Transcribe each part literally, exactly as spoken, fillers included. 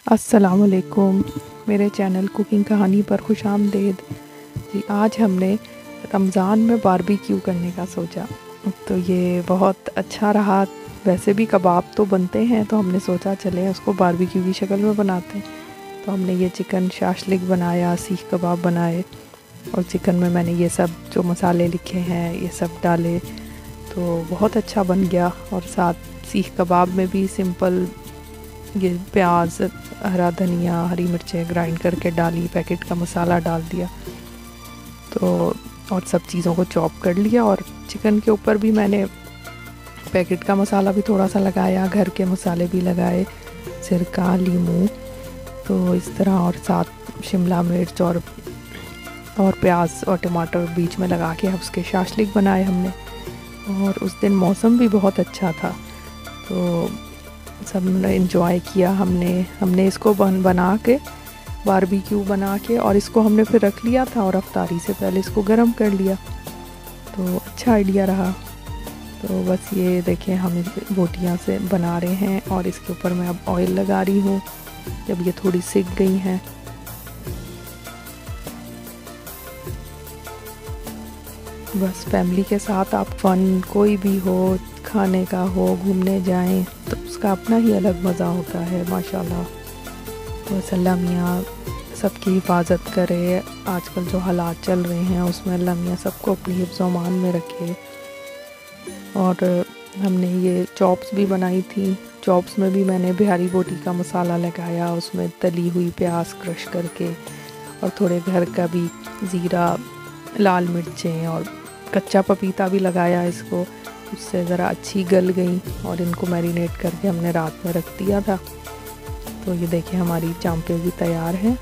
अस्सलामुअलैकुम, मेरे channel cooking कहानी पर खुश आमदीद जी। आज हमने रमज़ान में बारबेक्यू करने का सोचा, तो ये बहुत अच्छा रहा। वैसे भी कबाब तो बनते हैं, तो हमने सोचा चले उसको बारबेक्यू की शक्ल में बनाते हैं। तो हमने ये चिकन शाशलिक बनाया, सीख कबाब बनाए, और चिकन में मैंने ये सब जो मसाले लिखे हैं ये सब डाले, तो बहुत अच्छा बन गया। और साथ सीख कबाब में भी सिंपल ये प्याज, हरा धनिया, हरी मिर्चें ग्राइंड करके डाली, पैकेट का मसाला डाल दिया, तो और सब चीज़ों को चॉप कर लिया। और चिकन के ऊपर भी मैंने पैकेट का मसाला भी थोड़ा सा लगाया, घर के मसाले भी लगाए, सिरका, लीमू, तो इस तरह। और साथ शिमला मिर्च और और प्याज और टमाटर बीच में लगा के उसके शाशलिक बनाए हमने। और उस दिन मौसम भी बहुत अच्छा था, तो सब ने इन्जॉय किया। हमने हमने इसको बन बना के बारबेक्यू बना के, और इसको हमने फिर रख लिया था और अफ्तारी से पहले इसको गरम कर लिया, तो अच्छा आइडिया रहा। तो बस ये देखें, हम बोटियाँ से बना रहे हैं, और इसके ऊपर मैं अब ऑयल लगा रही हूँ जब ये थोड़ी सिक गई हैं। बस फैमिली के साथ आप फन कोई भी हो, खाने का हो, घूमने जाएं, तो उसका अपना ही अलग मज़ा होता है माशाल्लाह। बस अल्लाह मियाँ सबकी हिफाजत करे। आजकल जो हालात चल रहे हैं उसमें अल्लाह मियाँ सबको अपनी हिफ्ज़ व अमान में रखे। और हमने ये चॉप्स भी बनाई थी। चॉप्स में भी मैंने बिहारी बोटी का मसाला लगाया, उसमें तली हुई प्याज क्रश करके, और थोड़े घर का भी ज़ीरा, लाल मिर्चें और कच्चा पपीता भी लगाया इसको, उससे ज़रा अच्छी गल गई। और इनको मैरिनेट करके हमने रात में रख दिया था। तो ये देखिए हमारी चांपे भी तैयार हैं।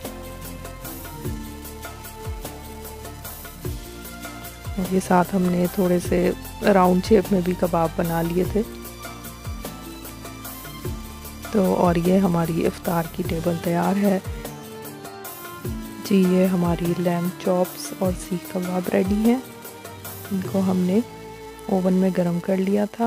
और ये साथ हमने थोड़े से राउंड शेप में भी कबाब बना लिए थे। तो और ये हमारी इफ्तार की टेबल तैयार है जी। ये हमारी लैम्ब चॉप्स और सीख कबाब रेडी हैं। इनको हमने ओवन में गरम कर लिया था।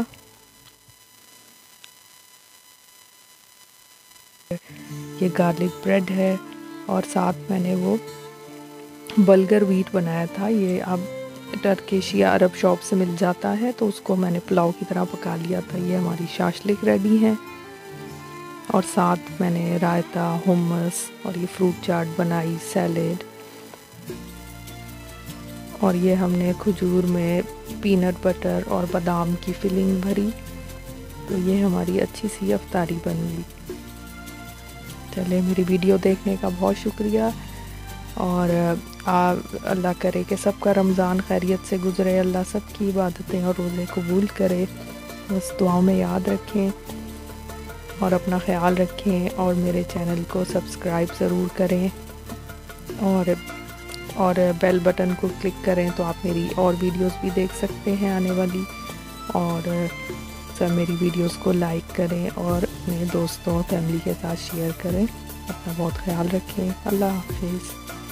ये गार्लिक ब्रेड है, और साथ मैंने वो बल्गर व्हीट बनाया था। ये अब टर्किश या अरब शॉप से मिल जाता है, तो उसको मैंने पुलाव की तरह पका लिया था। ये हमारी शाशलिक रेडी है। और साथ मैंने रायता, हुम्मस और ये फ्रूट चाट बनाई, सैलेड। और ये हमने खजूर में पीनट बटर और बादाम की फिलिंग भरी। तो ये हमारी अच्छी सी अफ्तारी बन गई। चले, मेरी वीडियो देखने का बहुत शुक्रिया। और आ, अल्लाह करे कि सबका रमज़ान खैरियत से गुज़रे, अल्लाह सबकी इबादतें और रोज़े कबूल करे। बस दुआओं में याद रखें और अपना ख्याल रखें, और मेरे चैनल को सब्सक्राइब ज़रूर करें, और और बेल बटन को क्लिक करें, तो आप मेरी और वीडियोस भी देख सकते हैं आने वाली। और सब मेरी वीडियोस को लाइक करें और अपने दोस्तों, फैमिली के साथ शेयर करें। अपना बहुत ख्याल रखें। अल्लाह हाफिज़।